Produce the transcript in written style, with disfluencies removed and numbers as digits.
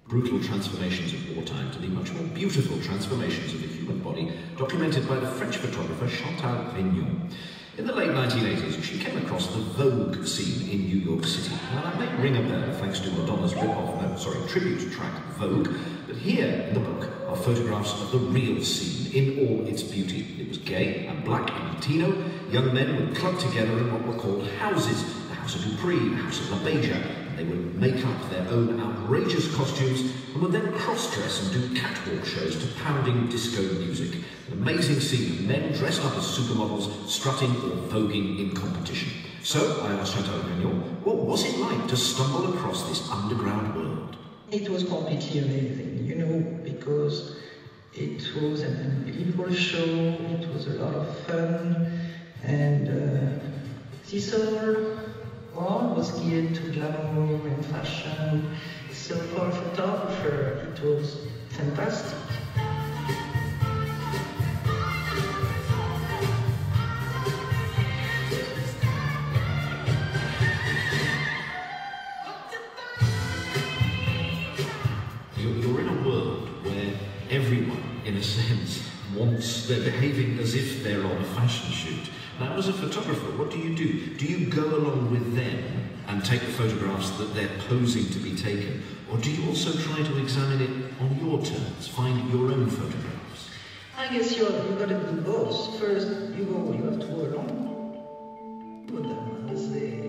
Brutal transformations of wartime to the much more beautiful transformations of the human body documented by the French photographer Chantal Regnault. In the late 1980s, she came across the Vogue scene in New York City. Now, that may ring a bell thanks to Madonna's tribute track Vogue, but here in the book are photographs of the real scene in all its beauty. It was gay and black and Latino. Young men would club together in what were called houses, the House of Dupree, the House of La Beja. They would make up their own outrageous costumes and would then cross-dress and do catwalk shows to pounding disco music. An amazing scene of men dressed up as supermodels, strutting or voguing in competition. So I asked Chantal Regnault, what was it like to stumble across this underground world? It was completely amazing, you know, because it was an unbelievable show, it was a lot of fun, and this all was geared to glamour and fashion. So for a photographer, it was fantastic. You're in a world where everyone, in a sense, they're behaving as if they're on a fashion shoot. Now, as a photographer, what do? Do you go along with them and take the photographs that they're posing to be taken? Or do you also try to examine it on your terms, find your own photographs? I guess you've got to do both. First, you have to go along with them as they